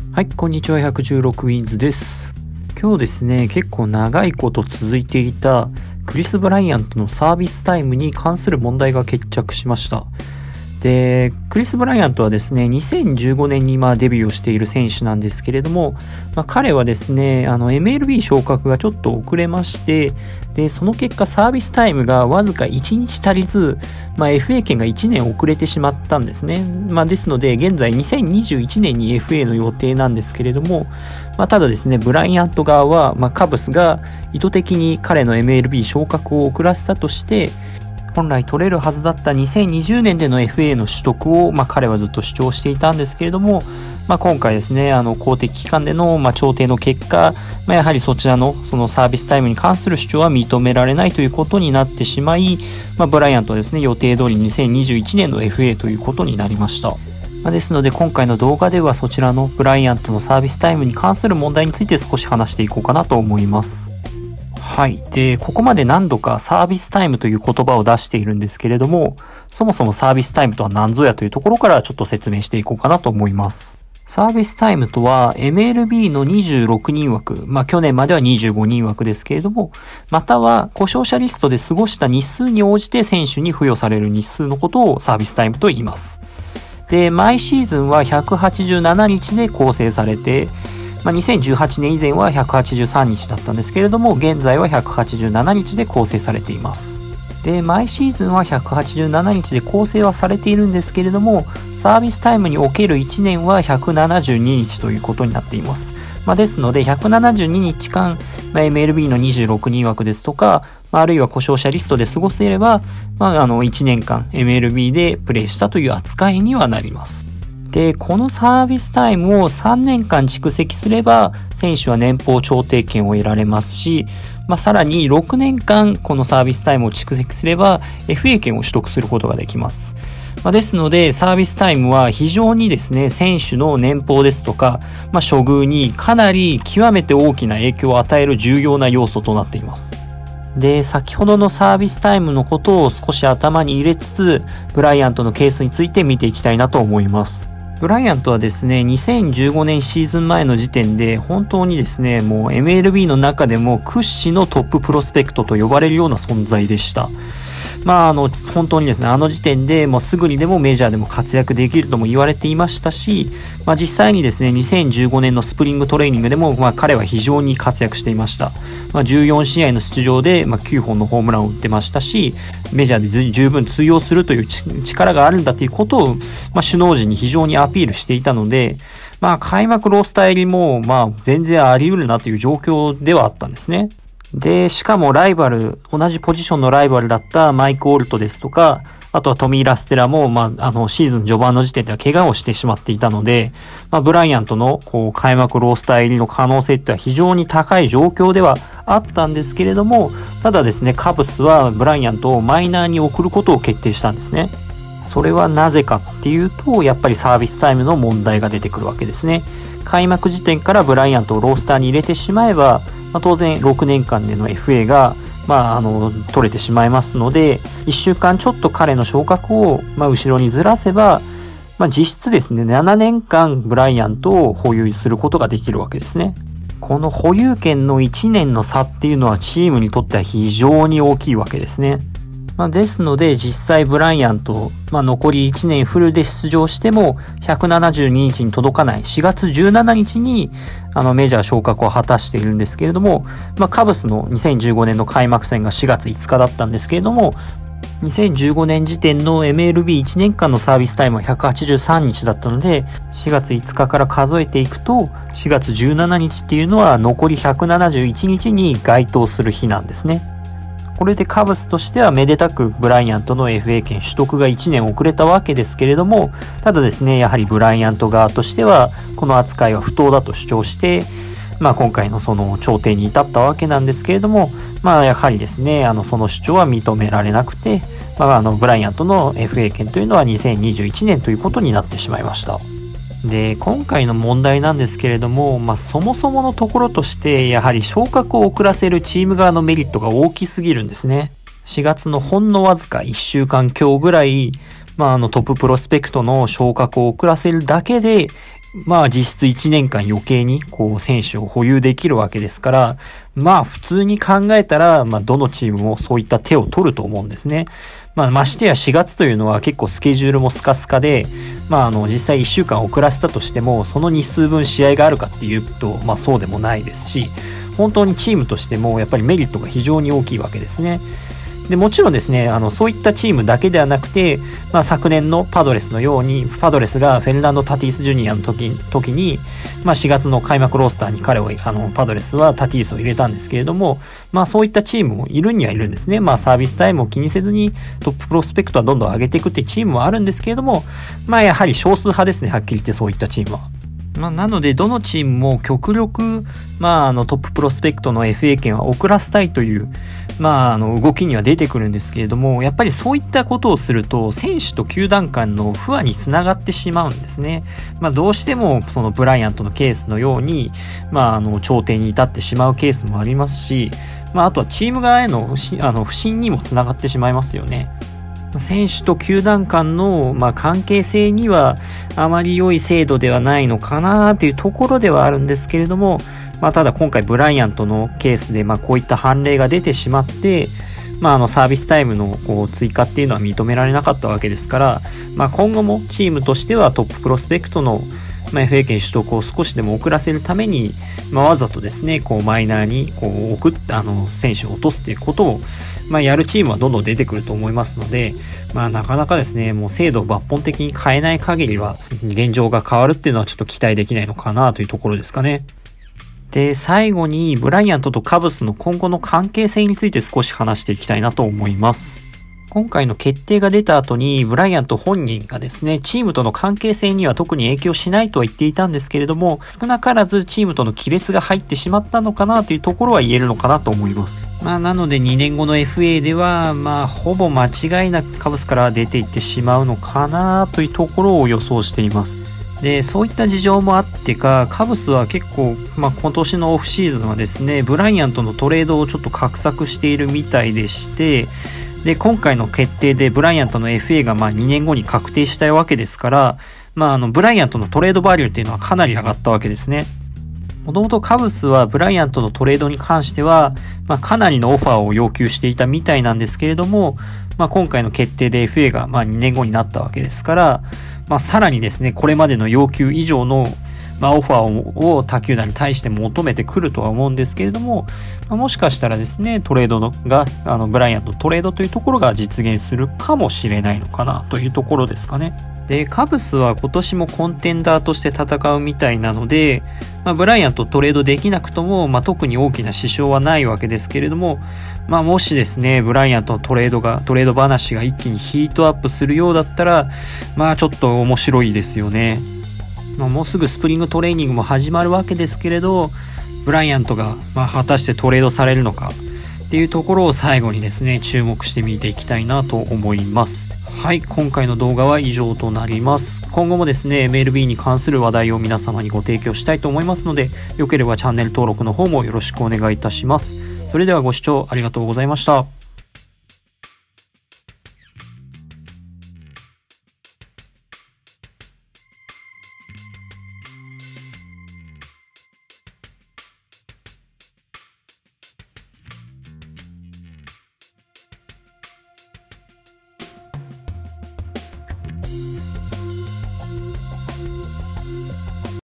はい、こんにちは。116ウィンズです。今日ですね、結構長いこと続いていたクリス・ブライアントのサービスタイムに関する問題が決着しました。で、クリス・ブライアントはですね、2015年にデビューをしている選手なんですけれども、彼はですね、MLB 昇格がちょっと遅れまして、で、その結果サービスタイムがわずか1日足りず、FA 権が1年遅れてしまったんですね。ですので、現在2021年に FA の予定なんですけれども、ただですね、ブライアント側は、カブスが意図的に彼の MLB 昇格を遅らせたとして、本来取れるはずだった2020年での FA の取得を、彼はずっと主張していたんですけれども、今回ですね、公的機関での、調停の結果、やはりそちらの、そのサービスタイムに関する主張は認められないということになってしまい、ブライアントはですね、予定通り2021年の FA ということになりました。ですので、今回の動画ではそちらのブライアントのサービスタイムに関する問題について少し話していこうかなと思います。はい。で、ここまで何度かサービスタイムという言葉を出しているんですけれども、そもそもサービスタイムとは何ぞやというところからちょっと説明していこうかなと思います。サービスタイムとは MLB の26人枠、去年までは25人枠ですけれども、または故障者リストで過ごした日数に応じて選手に付与される日数のことをサービスタイムと言います。で、毎シーズンは187日で構成されて、2018年以前は183日だったんですけれども、現在は187日で構成されています。で、毎シーズンは187日で構成はされているんですけれども、サービスタイムにおける1年は172日ということになっています。ですので、172日間、MLB の26人枠ですとか、あるいは故障者リストで過ごせれば、1年間 MLB でプレイしたという扱いにはなります。で、このサービスタイムを3年間蓄積すれば、選手は年俸調停権を得られますし、さらに6年間このサービスタイムを蓄積すれば、FA 権を取得することができます。ですので、サービスタイムは非常にですね、選手の年俸ですとか、処遇にかなり極めて大きな影響を与える重要な要素となっています。で、先ほどのサービスタイムのことを少し頭に入れつつ、ブライアントのケースについて見ていきたいなと思います。ブライアントはですね、2015年シーズン前の時点で本当にですね、もう MLB の中でも屈指のトッププロスペクトと呼ばれるような存在でした。本当にですね、あの時点でもうすぐにでもメジャーでも活躍できるとも言われていましたし、実際にですね、2015年のスプリングトレーニングでも、彼は非常に活躍していました。14試合の出場で、9本のホームランを打ってましたし、メジャーで十分通用するという力があるんだということを、首脳陣に非常にアピールしていたので、開幕ロースター入りも、全然あり得るなという状況ではあったんですね。で、しかもライバル、同じポジションのライバルだったマイク・オルトですとか、あとはトミー・ラステラも、シーズン序盤の時点では怪我をしてしまっていたので、ブライアントの、開幕ロースター入りの可能性っては非常に高い状況ではあったんですけれども、ただですね、カブスはブライアントをマイナーに送ることを決定したんですね。それはなぜかっていうと、やっぱりサービスタイムの問題が出てくるわけですね。開幕時点からブライアントをロースターに入れてしまえば、当然6年間での FA が、取れてしまいますので、1週間ちょっと彼の昇格を、後ろにずらせば、実質ですね、7年間ブライアントを保有することができるわけですね。この保有権の1年の差っていうのはチームにとっては非常に大きいわけですね。ですので実際ブライアント、残り1年フルで出場しても172日に届かない4月17日にメジャー昇格を果たしているんですけれども、カブスの2015年の開幕戦が4月5日だったんですけれども、2015年時点の MLB1 年間のサービスタイムは183日だったので、4月5日から数えていくと4月17日っていうのは残り171日に該当する日なんですね。これでカブスとしてはめでたくブライアントの FA 権取得が1年遅れたわけですけれども、ただですね、やはりブライアント側としてはこの扱いは不当だと主張して、今回のその調停に至ったわけなんですけれども、やはりですね、その主張は認められなくて、ブライアントの FA 権というのは2021年ということになってしまいました。で、今回の問題なんですけれども、そもそものところとして、やはり昇格を遅らせるチーム側のメリットが大きすぎるんですね。4月のほんのわずか1週間強ぐらい、トッププロスペクトの昇格を遅らせるだけで、 まあ実質1年間余計にこう選手を保有できるわけですから、まあ普通に考えたら、まあどのチームもそういった手を取ると思うんですね。まあましてや4月というのは結構スケジュールもスカスカで、まあ実際1週間遅らせたとしても、その日数分試合があるかっていうと、まあそうでもないですし、本当にチームとしてもやっぱりメリットが非常に大きいわけですね。でもちろんですね、そういったチームだけではなくて、まあ、昨年のパドレスのように、パドレスがフェルナンド・タティス・ジュニアの時に、まあ、4月の開幕ロースターに彼を、パドレスはタティスを入れたんですけれども、まあ、そういったチームもいるにはいるんですね。まあ、サービスタイムを気にせずにトッププロスペクトはどんどん上げていくっていうチームもあるんですけれども、まあ、やはり少数派ですね、はっきり言ってそういったチームは。まあ、なので、どのチームも極力、まあ、トッププロスペクトの FA 権は遅らせたいという、まあ、動きには出てくるんですけれども、やっぱりそういったことをすると、選手と球団間の不和につながってしまうんですね。まあ、どうしても、そのブライアントのケースのように、まあ、頂点に至ってしまうケースもありますし、まあ、あとはチーム側への不信にもつながってしまいますよね。選手と球団間の、まあ、関係性にはあまり良い制度ではないのかなというところではあるんですけれども、まあ、ただ今回ブライアントのケースで、まあ、こういった判例が出てしまって、まあ、サービスタイムのこう追加っていうのは認められなかったわけですから、まあ、今後もチームとしてはトッププロスペクトのまあ、FA 権取得を少しでも遅らせるために、まあ、わざとですね、こうマイナーにこう送って選手を落とすということを、まあ、やるチームはどんどん出てくると思いますので、まあ、なかなかですね、もう制度を抜本的に変えない限りは、現状が変わるっていうのはちょっと期待できないのかなというところですかね。で、最後にブライアントとカブスの今後の関係性について少し話していきたいなと思います。今回の決定が出た後に、ブライアント本人がですね、チームとの関係性には特に影響しないとは言っていたんですけれども、少なからずチームとの亀裂が入ってしまったのかなというところは言えるのかなと思います。まあ、なので2年後の FA では、まあ、ほぼ間違いなくカブスから出ていってしまうのかなというところを予想しています。で、そういった事情もあってか、カブスは結構、まあ、今年のオフシーズンはですね、ブライアントのトレードをちょっと画策しているみたいでして、で、今回の決定でブライアントの FA がまあ2年後に確定したわけですから、まあブライアントのトレードバリューっていうのはかなり上がったわけですね。もともとカブスはブライアントのトレードに関しては、まあかなりのオファーを要求していたみたいなんですけれども、まあ今回の決定で FA がまあ2年後になったわけですから、まあさらにですね、これまでの要求以上のまあオファーを他球団に対して求めてくるとは思うんですけれども、まあ、もしかしたらですね、トレードが、ブライアントトレードというところが実現するかもしれないのかなというところですかね。で、カブスは今年もコンテンダーとして戦うみたいなので、まあ、ブライアントトレードできなくとも、まあ、特に大きな支障はないわけですけれども、まあ、もしですね、ブライアントのトレード話が一気にヒートアップするようだったら、まあ、ちょっと面白いですよね。まあ、もうすぐスプリングトレーニングも始まるわけですけれど、ブライアントが、まあ、果たしてトレードされるのかっていうところを最後にですね、注目してみていきたいなと思います。はい、今回の動画は以上となります。今後もですね、MLB に関する話題を皆様にご提供したいと思いますので、よければチャンネル登録の方もよろしくお願いいたします。それではご視聴ありがとうございました。